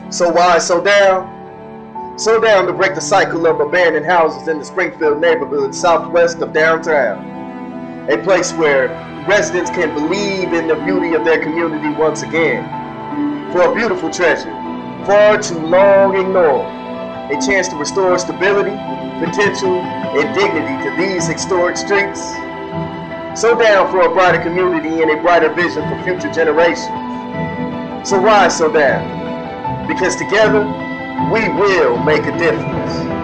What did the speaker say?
So why so down? So down to break the cycle of abandoned houses in the Springfield neighborhood southwest of downtown. A place where residents can believe in the beauty of their community once again. For a beautiful treasure, far too long ignored. A chance to restore stability, potential, and dignity to these historic streets. So down for a brighter community and a brighter vision for future generations. So why so down? Because together, we will make a difference.